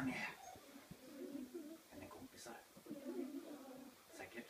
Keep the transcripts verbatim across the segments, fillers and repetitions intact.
är med. Är ni kompisar? Säkert.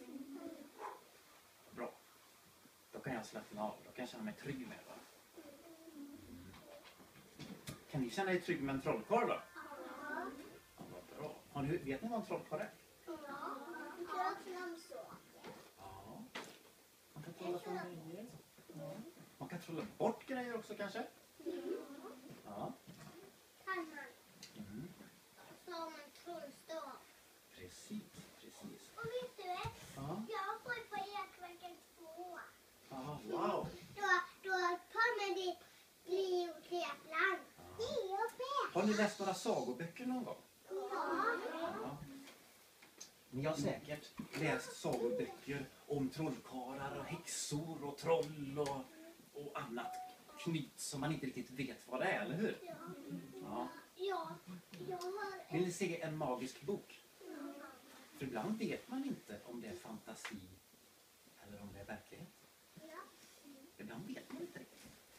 Bra. Då kan jag slappna av. Då kan jag känna mig trygg med det. Mm. Kan ni känna er trygg med en trollkarl då? Ja, vad bra. Har ni, vet ni vad en trollkarl är? Ja, jag kan så. Ja. Man kan trolla på grejer. Ja. Man kan trolla bort grejer också kanske? Ja. Kan man. Mm. Så har man trollstav. Precis, precis. Och vet du, Ja. jag går på Ekverken två. Ja, wow. Då, då tar man ditt liv och treplan. Har ni läst några sagoböcker någon gång? Ja. Ja. Ni har säkert läst sagoböcker om trollkarlar och häxor och troll och, och annat knyt som man inte riktigt vet vad det är, eller hur? Ja. Ja. Ja. Jag har Vill ni se en magisk bok? För ibland vet man inte om det är fantasi eller om det är verklighet. Ja. Ibland vet man inte riktigt.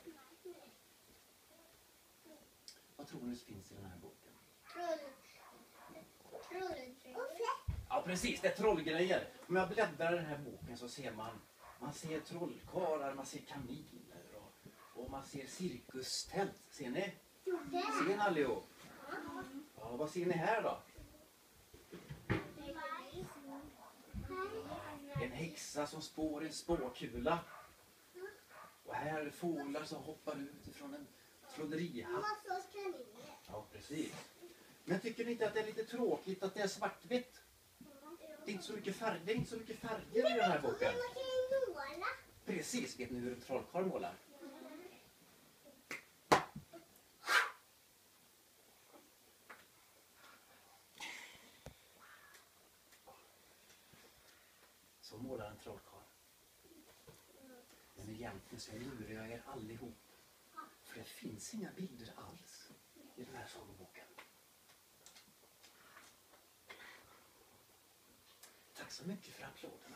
Vad tror ni finns i den här boken? Troll. Trollträd. Ja, precis. Det är trollgrejer. Om jag bläddrar i den här boken så ser man man ser trollkarlar, man ser kaniner och, och man ser cirkustält. Ser ni? Ser ni allihop? Ja, vad ser ni här då? En häxa som spår en spåkula. Och här är fåglar som hoppar ut ifrån en trollerihatt. Ja, precis. Men tycker ni inte att det är lite tråkigt att det är svartvitt? Det är inte så mycket färg, det är inte så mycket färger i den här boken. Precis, vet ni hur en trollkarl målar? Så målar en trollkarl. Men egentligen så lurar jag er allihop. För det finns inga bilder alls i den här sagoboken. Tack så mycket för applåderna.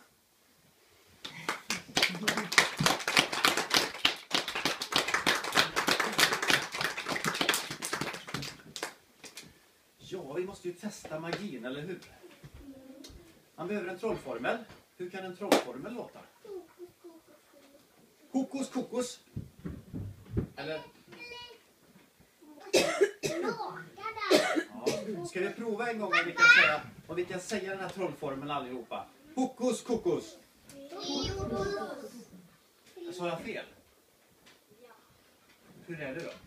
Ja, vi måste ju testa magin, eller hur? Man behöver en trollformel. Hur kan en trollformel låta? Hokus kokos. Eller? Ja. Ska vi prova en gång om vi kan säga, om vi kan säga den här trollformeln allihopa? Hokus kokos. Sa jag fel? Hur är det då?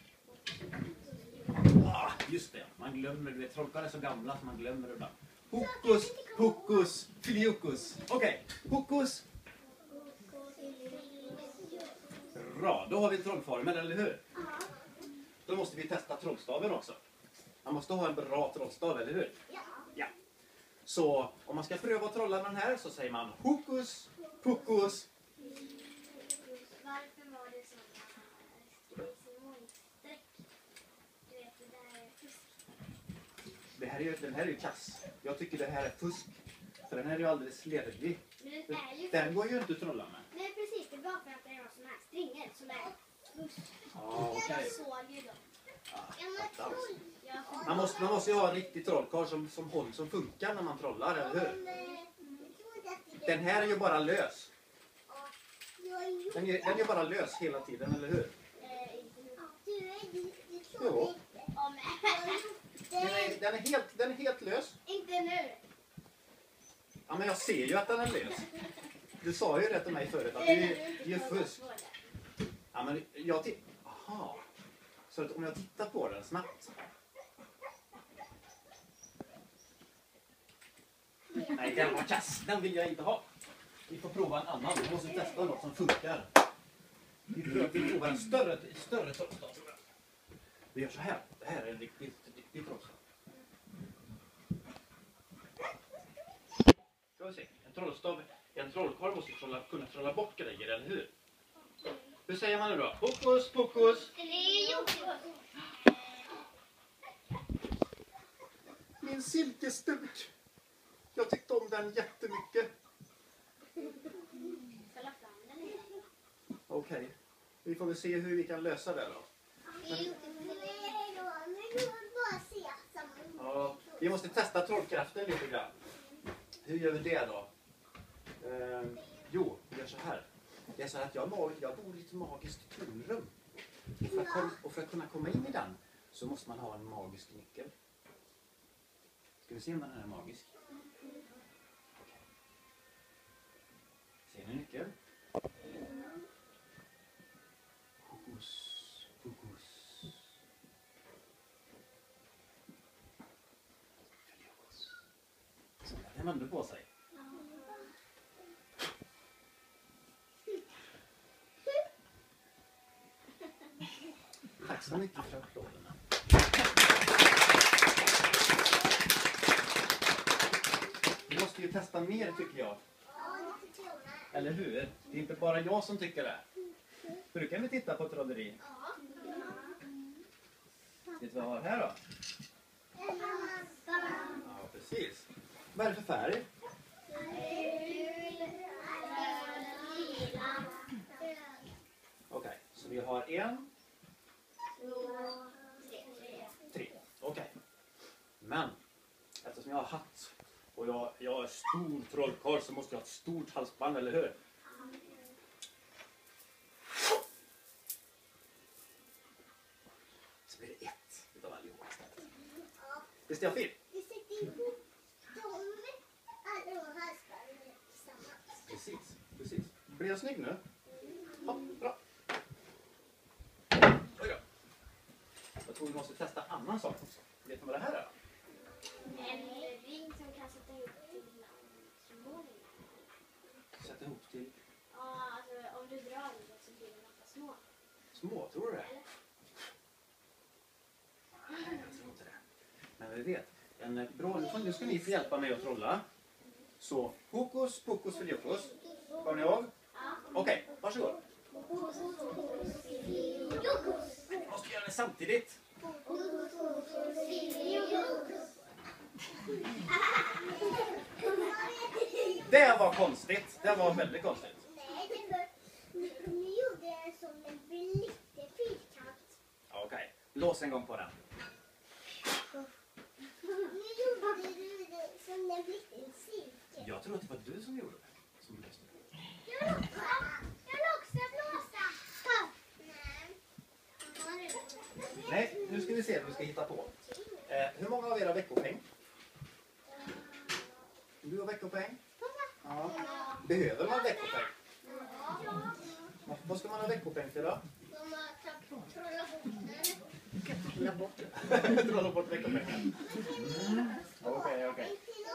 Ah, just det, man glömmer, du vet, trollkarlar är så gamla att man glömmer det ibland. Hokus, hokus, filiokus. Okej, okay. Hokus. Bra, då har vi trollformen, eller hur? Då måste vi testa trollstaven också. Man måste ha en bra trollstav, eller hur? Ja. Så om man ska pröva att trolla med den här så säger man hokus, hokus. Varför var det sådana streck? Du vet, det där är fusk. Det här är ju, den här är ju kass. Jag tycker det här är fusk. För den här är ju alldeles slervig. Men den är ju Den går ju inte att trolla med. Nej, precis. Det är bara för att det är någon sån här stringer som är fusk. Ja, okej. Jag såg ju dem. Ja, man, måste, man måste ju ha en riktig trollkarl som, som, håll, som funkar när man trollar, eller hur? Den här är ju bara lös. Den är, den är bara lös hela tiden, eller hur? Jo. Den är, den är, helt, den är helt lös. Inte nu. Ja, men jag ser ju att den är lös. Du sa ju det till mig förut, att det är, det är fusk. Ja, men jag tittar... Aha. Så att om jag tittar på den snabbt... Nej, den var kass. Den vill jag inte ha. Vi får prova en annan. Vi måste testa något som funkar. Vi provar, vi provar en större, större trollstav. Vi gör så här. Det här är en riktig, riktig trollstav. Ska vi se. En trollstav, en trollkarl måste trolla, kunna trolla bort grejer, eller hur? Hur säger man nu då? Hokus, pokus. Min silkesduk. Jag tyckte om den jättemycket. Okej. Okay. Vi får väl se hur vi kan lösa det då. Men... Ja, vi måste testa trollkraften lite grann. Hur gör vi det då? Eh, jo, vi gör så här. Det är så här att jag, mag, jag bor i ett magiskt tornrum. Och för, att kom, och för att kunna komma in i den så måste man ha en magisk nyckel. Ska vi se om den här är magisk? Okay. Ser ni nyckeln? Hokus pokus. Så den vände på sig. Tack så mycket för applåderna. Vi måste ju testa mer tycker jag. Eller hur? Det är inte bara jag som tycker det. Brukar vi titta på trolleri? Vet du vad vi har här då? Ja, precis. Vad är det för färg? Okej, okay, så vi har en... Tre. Okej. Okay. Men eftersom jag har hatt och jag, jag är stor trollkarl så måste jag ha ett stort halsband, eller hur? Så blir det ett utav allihopa istället. Visst är jag fel? Precis, precis. Blir jag snygg nu? Ja, bra. Oj då. Jag tror vi måste testa annan sak också. Vet ni vad det här är? En ring som kan sätta ihop till små ringar. Sätta ihop till Ja, alltså om du drar i det så blir det en massa små. små, tror du det? Eller? Nej, jag tror inte det. Men vi vet. En bra, nu ska ni få hjälpa mig att trolla. Så, hokus pokus filiokus. Kommer ni ihåg? Okej, okay, varsågod. Vi måste göra det samtidigt. Det var konstigt. Det var väldigt konstigt. Nej, ni gjorde det som en liten fyrkant. Okej, okay. Lås en gång på den. Ni gjorde det som en liten cirkel. Jag tror att det var du som gjorde det. Som löste det. Jag vill också, jag vill också blåsa. Nej. Nej, nu ska vi se vad vi ska hitta på. Eh, hur många av er har veckopeng? Du har veckopeng? Ja. Behöver man veckopeng? Ja. Vad ska man ha veckopeng till då? Trolla bort det. Trolla bort veckopengen. Okej, okej.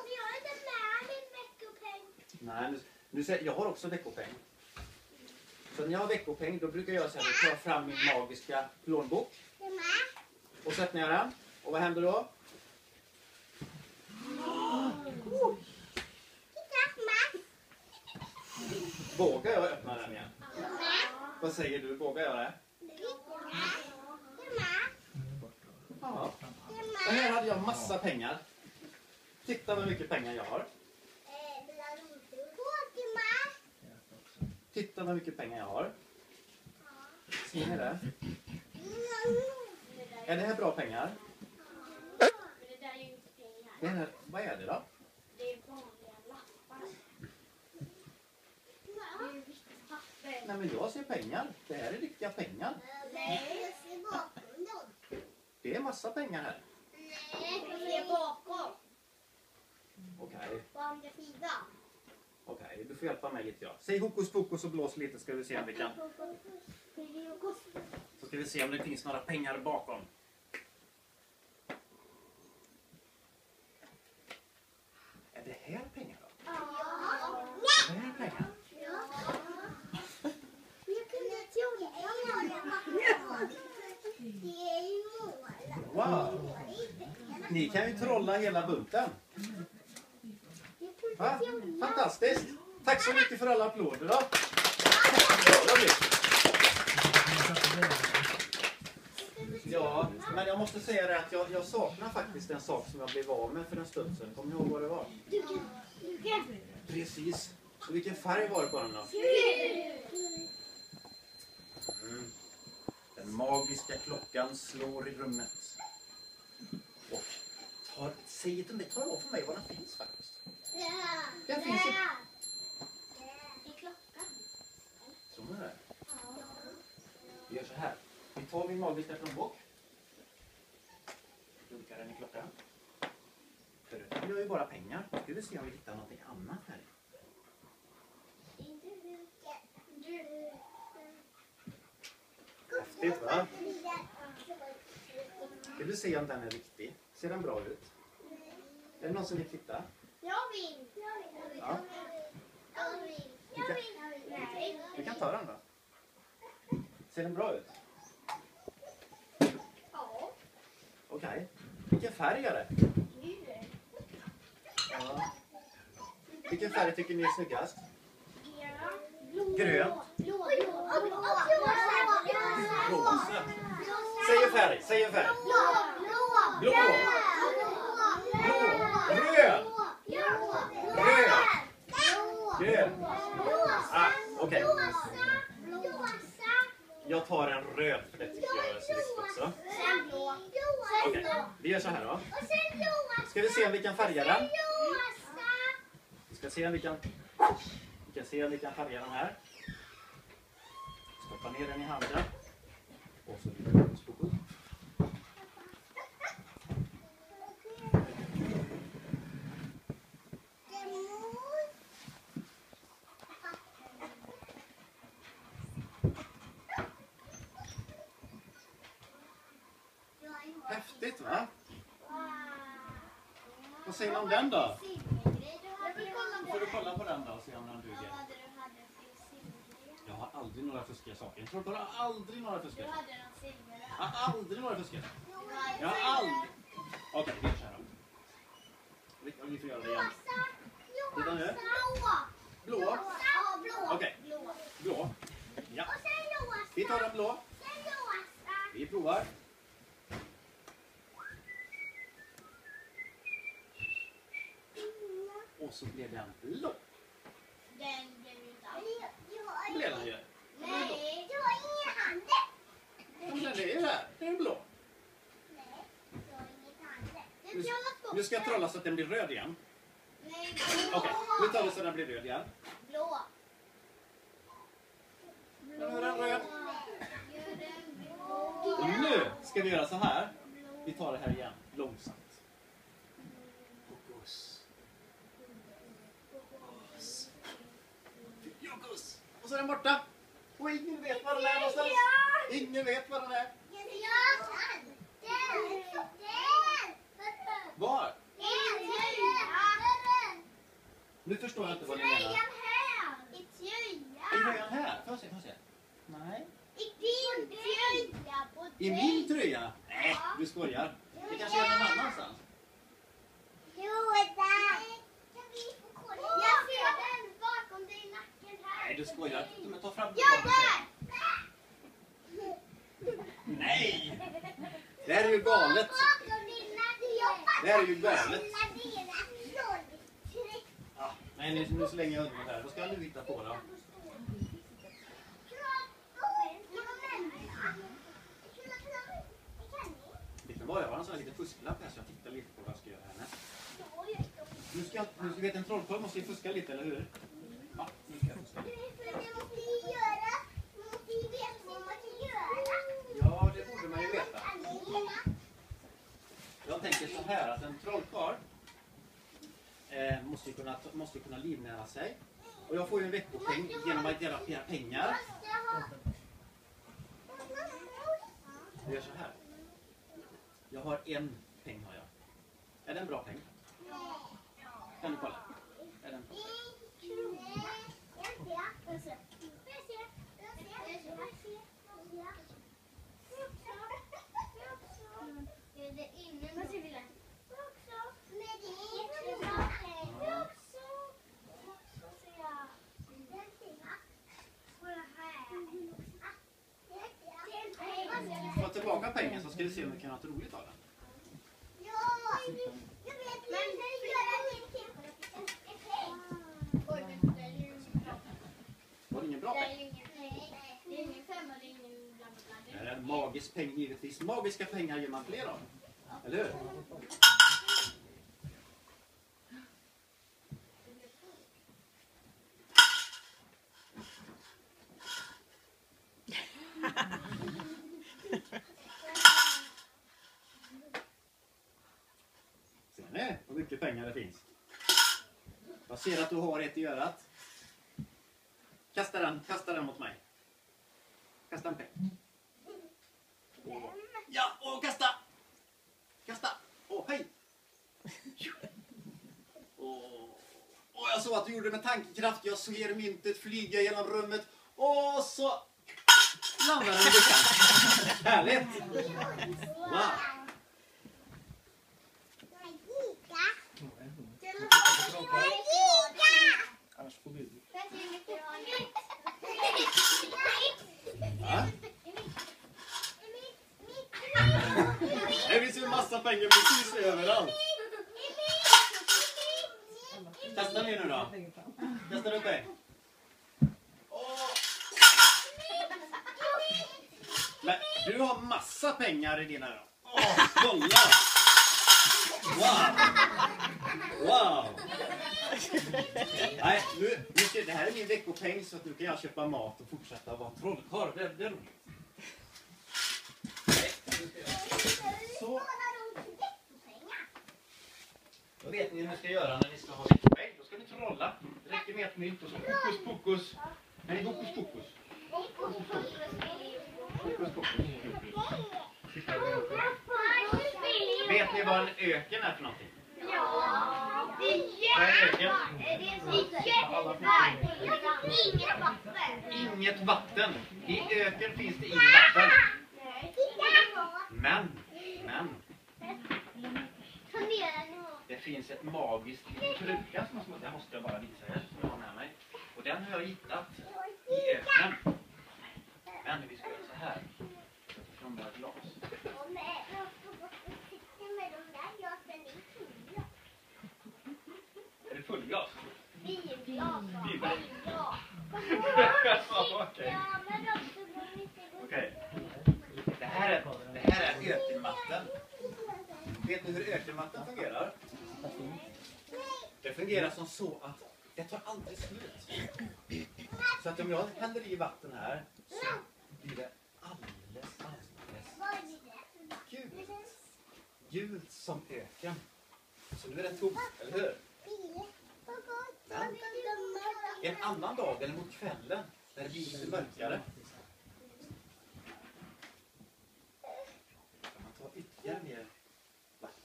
Nej, nu, nu säger jag har också veckopeng. Så när jag har veckopeng då brukar jag så här, ta fram min magiska plånbok. Och sätter ner den. Och vad händer då? Vågar jag öppna den igen? Vad säger du? Vågar jag det? Ja. Och här hade jag massa pengar. Titta vad mycket pengar jag har. Titta vad mycket pengar jag har. Ser ni det? Är det här bra pengar? Men det där är ju inte pengar. Det här, vad är det då? Det är vanliga lappar. Det är ju vitt papper. Nej men jag ser pengar. Det här är riktiga pengar. Nej, jag ser bakom dem. Det är massa pengar här. Nej, jag ser bakom. Okej, okay. På andra sidan. Okej, okay. Du får hjälpa mig lite. Ja. Säg hokus pokus och blås lite ska vi se om vi kan. Så ska vi se om det finns några pengar bakom. Är det här pengar då? Ja. Är det här pengar? Ja. Jag kunde trolla. Det är ju måla. Wow! Ni kan ju trolla hela bunten. Va? Fantastiskt! Tack så mycket för alla applåder då. Ja, men jag måste säga det att jag, jag saknar faktiskt en sak som jag blev av med för en stund sedan. Kommer ni ihåg vad det var? Precis. Så vilken färg var det på den då? Mm. Den magiska klockan slår i rummet. Och Tar, säg inte det, tala om för mig var den finns faktiskt. Ja. Den finns inte. I klockan. Tror ni det? Vi gör så här. Vi tar min magiska plånbok. Dunkar den i klockan. Förut hade jag ju bara pengar. Nu ska vi se om vi hittar någonting annat här. Häftigt, va? Ska vi se om den är riktig? Ser den bra ut? Är det någon som vill titta? Jag vill. Jag vill. Ja. Jag vill. Jag vill. Nej. Vi kan ta den då. Ser den bra ut? Ja. Okej. Okay. Vilken färg är det? Gul. Ja. Vilken färg tycker ni är snyggast? Grön. Grön. Blå. Blå. Blå. Rosa. Säg en färg. Säg en färg. Blå. Blå. Blå. Röd. Röd. Grön. Ah, okej. Okay. Jag tar en röd för det tycker jag är snyggt också. Sen blå. Okej, okay. Vi gör så här då. Ska vi se om vi kan färga den? Vi ska se om vi kan, vi kan, se om vi kan färga den här. Stoppa ner den i handen. Och så stoppa upp. Häftigt, va? Vad säger du om den då? Får du kolla på den då och se om den duger? Jag har aldrig några fuskiga saker. Jag tror att jag har aldrig några fuskiga saker. Jag har aldrig några fuskiga saker. Jag har aldrig... Okej, okay, vi gör så här då. Vi, vi får göra det igen. Titta nu. Blå. Okej. Okay. Blå. Ja. Vi tar den blå. Vi provar. Och så blev den blå. Den blev inte Blev den ju? Nej, du har ingen hand. Den är ju där. Den är blå. Nej, du har ingen hand. Nu, nu ska jag trolla så att den blir röd igen. Nej, Okej, okay, nu tar vi så att den blir röd igen. Blå. Nu är den röd. Gör den blå. Och nu ska vi göra så här. Vi tar det här igen, långsamt. Fokus. Fokus. Och så är den borta. Och ingen vet var den är någonstans. Ingen vet var den är. Var? Nu förstår jag inte vad ni menar. I tröjan. I tröjan här? Får jag se, får jag se. Nej. I din tröja. På I min tröja? Nej, du skojar. Det kanske är någon annanstans. Jo, där. Jag ser den bakom dig i nacken här. Nej, du skojar. Men ta fram Ja, där! Nej! Det här är ju galet. Det här är ju galet. Ja, nej, nu, nu slänger jag undan det här. Vad ska du hitta på då? Det kan bara vara en sån här liten fusklapp här så jag tittar lite på vad jag ska göra härnäst. Nu ska jag, nu ska jag veta en trollkarl måste ju fuska lite, eller hur? Ja, nu ska jag fuska lite. Ja, det borde man ju veta. Jag tänker så här att en trollkarl eh, måste ju kunna, måste kunna livnära sig. Och jag får ju en veckopeng genom att dela flera pengar. Jag gör så här. Jag har en peng har jag. Är det en bra peng? Kan du kolla? Är det en bra peng? Få tillbaka pengen så ska vi se om vi kan ha ett roligt av den. Var det ingen bra peng? Det är en magisk peng givetvis. Magiska pengar gör man fler av. Eller hur? mycket pengar det finns. Jag ser att du har ett i örat. Kasta den, kasta den mot mig. Kasta en peng. Ja, och kasta! Kasta! Åh, hej! Åh, åh, jag såg att du gjorde det med tankekraft. Jag ser myntet flyga genom rummet. Och så landar den i luckan. Härligt! Wow! Annars får du. Ja. Det finns ju en massa pengar precis överallt. Kasta ner nu då. Kasta upp dig. Åh. Men du har massa pengar i dina då. Åh, kolla! Wow! Wow! Nej, nu, nu ska, det här är min veckopeng så att nu kan jag köpa mat och fortsätta vara trollkarl. Det, det är roligt. Så. Då vet ni hur ni ska göra när ni ska ha veckopeng. Då ska ni trolla. Det räcker med ett mynt och så hokus pokus. Nej, hokus pokus. Hokus pokus. Vet ni vad en öken är för någonting? Ja, det Vad är öken? är inget vatten. Inget vatten. I öken finns det inget vatten. Men, men. Det finns ett magiskt kruka som jag måste bara visa er som jag har med mig. Och den har jag hittat i öknen. Men vi ska göra så här. Från våra glas. Är det fullglas? Vinglas. Okej. Okej. Det här är, det här är ökenvatten. Vet ni hur ökenvatten fungerar? Det fungerar som så att det tar aldrig slut. Så att om jag häller i vatten här så blir det alldeles, alldeles gult. Gult som öken. Så nu är det tomt, eller hur? Men en annan dag eller mot kvällen när det blir lite mörkare. Man tar ytterligare mer vatten.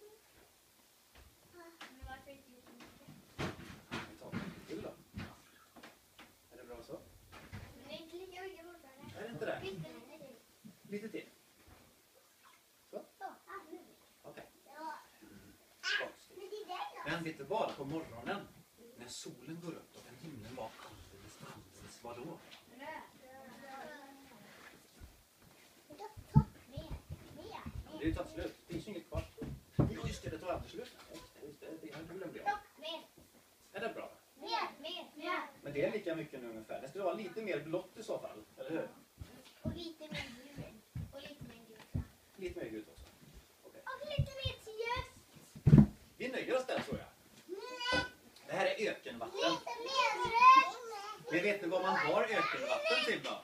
Vi tar en till då. Är det bra så? Är det inte det? Lite till. Så? Okej. Men vet du vad? På morgonen när solen går upp och den himlen var alldeles, alldeles vadå? Det är ju tagit slut. Det finns inget kvar. Jo, just det, det tar aldrig slut. Just det, det glömde jag. Är det bra? Men det är lika mycket nu ungefär. Det skulle vara lite mer blått i så fall, eller hur? Och lite mer gul. Och lite mer gul. Lite mer gult också. Okay. Och lite mer ljus. Vi nöjer oss där tror jag. Det här är ökenvatten. Lite mer rött. Men vet ni vad man har ökenvatten till då?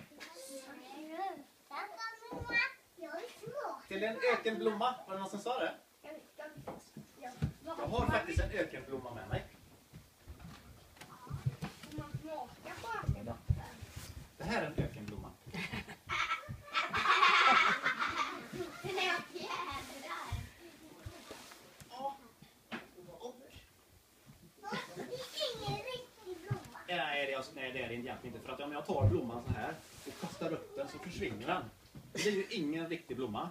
Till en ökenblomma. Var det någon som sa det? Jag har faktiskt en ökenblomma med mig. Det här är en ökenblomma. Nej, det är, alltså, nej, det är det egentligen inte. För att om jag tar blomman så här och kastar upp den så försvinner den. Det är ju ingen riktig blomma.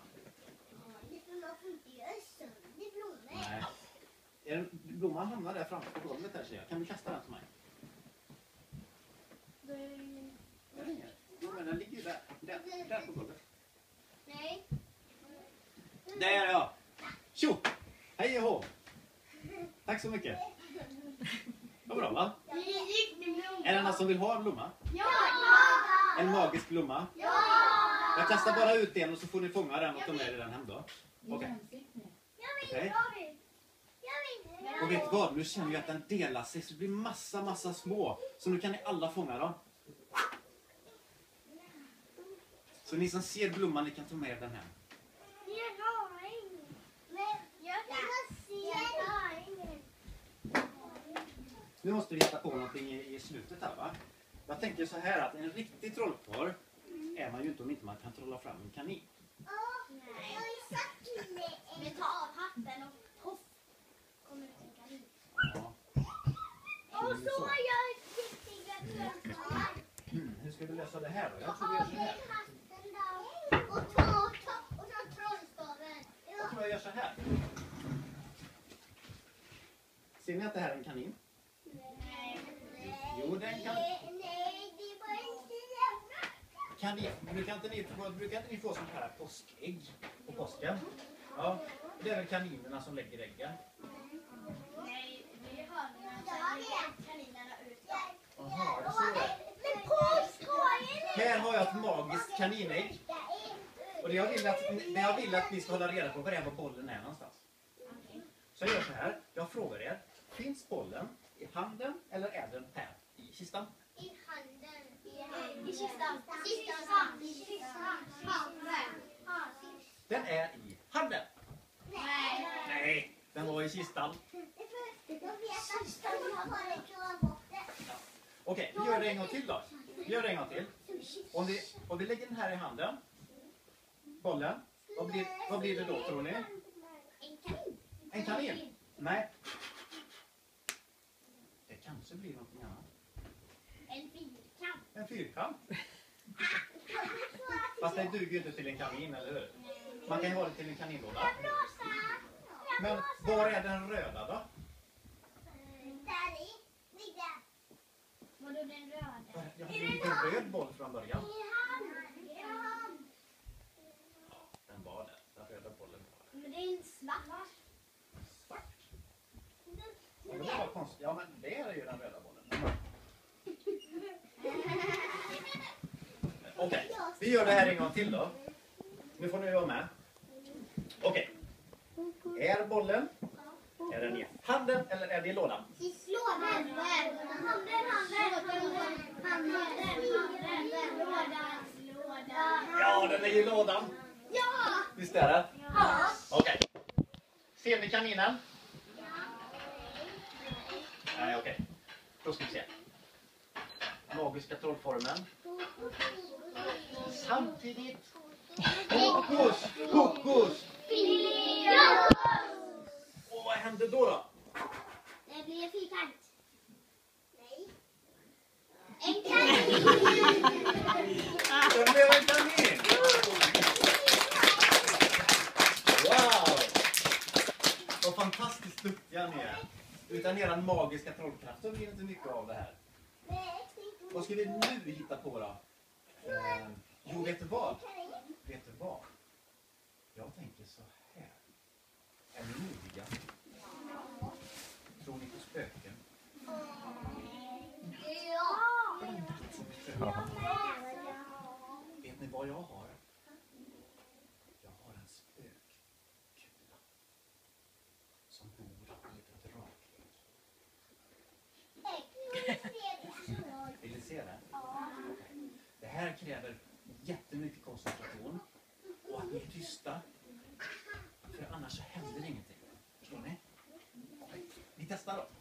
Nej. Är den, blomman hamnar där framför på golvet här, ser jag. Kan du kasta den till mig? Jo, men den ligger ju där. Där, där på golvet. Nej. Där är jag. Tjo! Hej och hå! Tack så mycket. Vad bra, va? Är det någon som vill ha en blomma? Ja! En magisk blomma? Ja! Jag kastar bara ut den och så får ni fånga den och ta med den hem då. Okej. Okej. Och vet du vad? Nu känner jag att den delar sig så det blir massa, massa små. Så nu kan ni alla fånga dem. Så ni som ser blomman, ni kan ta med den hem. Jag har ingen. Men jag kan se. Nu måste vi hitta på någonting i, i slutet här, va? Jag tänker så här att en riktig trollkarl är man ju inte om inte man kan trolla fram en kanin. Vi tar av hatten och poff kommer ut en kanin. Ja. Och så gör jag riktiga trollkarlar. Mm, hur ska du lösa det här då? Jag tror Ta vi gör av så dig här. hatten då. Och ta, ta och så trollstaven. Jag tror jag gör så här. Ser ni att det här är en kanin? Jo, det är en kanin. Nej, det var inte jämna. Kanin. Brukar inte ni få, brukar inte ni få sånt här påskägg på påsken? Ja, det är väl kaninerna som lägger äggen. Nej, det är hönorna. Kaninerna ut. Jaha, det ser jag. Men påskåren! Här har jag ett magiskt kaninägg. Och det jag vill att, det jag vill att ni ska hålla reda på var är var bollen är någonstans. Så jag gör så här. Jag frågar er. Finns bollen i handen eller är den här i kistan? I handen. I kistan. Kistan. Kistan. Den är i handen. Nej. Nej, den var i kistan. Okej, vi gör det en gång till då. Vi gör det en gång till. Om vi, om vi lägger den här i handen. Bollen. Vad blir, vad blir det då, tror ni? En kanin. En kanin? Nej. Det kanske blir någonting annat. En fyrkant. En fyrkant. Fast det duger ju inte till en kanin, eller hur? Man kan ju ha det till en kaninlåda. Men var är den röda då? Där i. Ligga. Vadå den röda? Jag hade en liten röd boll från början. I hand. I hand. Den var där. Den röda bollen var där. Men det är en svart. Svart. Ja, men det var konstigt. Ja, men det är ju den röda bollen. Okej, vi gör det här en gång till då. Nu får ni vara med. Okej. Är bollen, är den i handen eller är det i lådan? I lådan. Handen, handen, handen. Handen, handen. Lådan, lådan. Ja, den är i lådan. Ja! Visst är det? Ja. Okej. Ser ni kaninen? Nej, okej. Då ska vi se. Magiska trollformen. Samtidigt. Hokus, hokus. Och vad hände då då? Det blir en fyrkant. Nej. En kanin. Det blev en kanin. Wow! Vad fantastiskt duktiga ni är. Utan eran magiska trollkraft så blir det inte mycket av det här. Vad ska vi nu hitta på då? Eh, jo, vet du vad? Vet du vad? Jag tänker så här. Är ni modiga? Tror ni på spöken? Ja. Vet ni vad jag har? Jag har en spökkula som bor i ett drakägg. Vill ni se det? Det här kräver jättemycket koncentration och att ni är tysta. För annars så händer ingenting. Förstår ni? Vi testar då.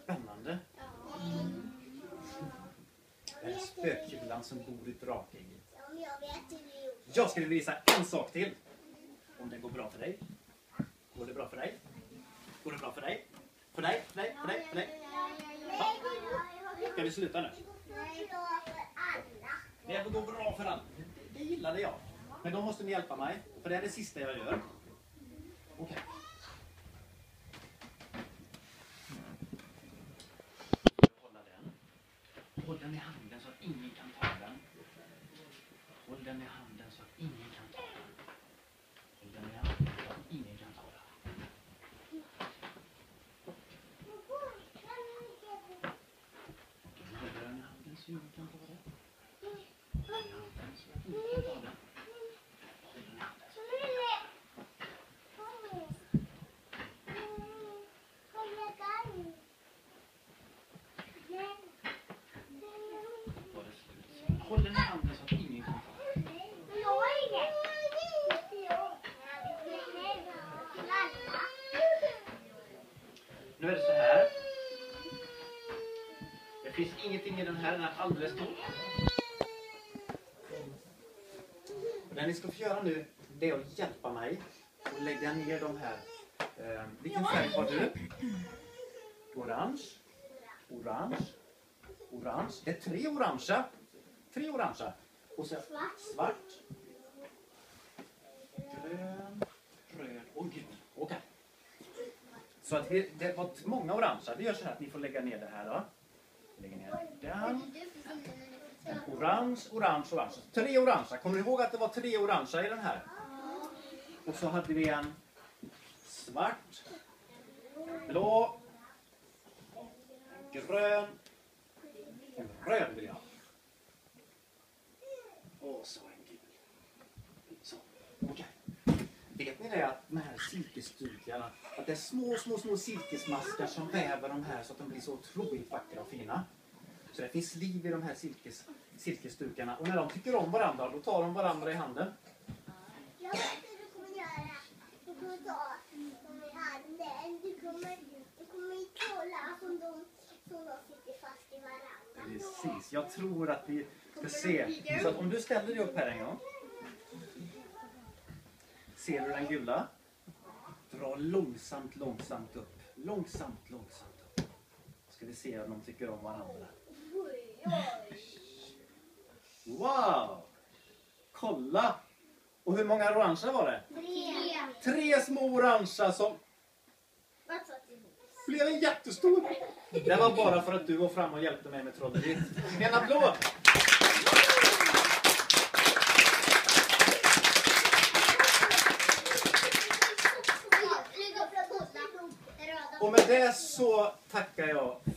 spännande. Det är spökkulan som bor i drakägget. Jag vet hur det är gjort. Jag ska visa en sak till. Om det går bra för dig. Går det bra för dig? Går det bra för dig? För dig? För dig? För dig? För dig? Ska vi sluta nu? Det går bra för alla. Det gillade jag. Men då måste ni hjälpa mig. För det är det sista jag gör. Okej. Okay. Hålla den. Håll den i handen så att ingen kan ta den. Håll den i handen så att ingen kan ta den. Håll den i handen så att ingen kan ta den. Håll den i handen så ingen kan ta den. Håll den i handen så att ingen kan ta den. Håll den i handen. Håll den i handen så att ingen kan ta den. Nu är det så här. Det finns ingenting i den här, den är alldeles tom. Det ni ska få göra nu, det är att hjälpa mig och lägga ner de här. Eh, vilken färg har du? Orange. Orange. Orange. Det är tre orangea. Tre orangea. Och så svart. Grön. Röd och gul. Okej. Okay. Så att vi, det var många orangea. Vi gör så här att ni får lägga ner det här då. Lägger ner den. Orange, orange, orange. Tre orangea. Kommer ni ihåg att det var tre orangea i den här? Och så hade vi en svart, blå, grön, en röd vill jag ha. Och så en gul. Så, okej. Okay. Vet ni det att de här silkesstukarna, att det är små, små, små silkesmaskar som väver de här så att de blir så otroligt vackra och fina. Så det finns liv i de här silkes, silkesstukarna. Och när de tycker om varandra, då tar de varandra i handen. Jag vet hur du kommer göra. Du kommer ta dem i handen. Du kommer, du kommer kolla som de, som de sitter fast i varandra. Precis, jag tror att vi ska se. Så att om du ställer dig upp här en gång. Ser du den gula? Dra långsamt, långsamt upp. Långsamt, långsamt upp. Ska vi se om de tycker om varandra. Wow! Kolla! Och hur många orangea var det? Tre. Tre små orangea som blev en jättestor. Det var bara för att du var fram och hjälpte mig med trolleriet. En applåd! Och med det så tackar jag